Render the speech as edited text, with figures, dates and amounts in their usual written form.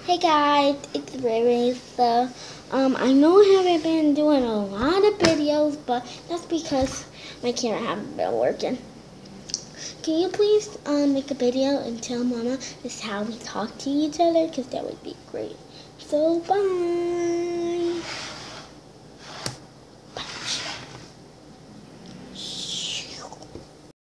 Hey guys, it's Riri. So, I know I haven't been doing a lot of videos, but that's because my camera hasn't been working. Can you please make a video and tell Mama this is how we talk to each other? Because that would be great. So, bye.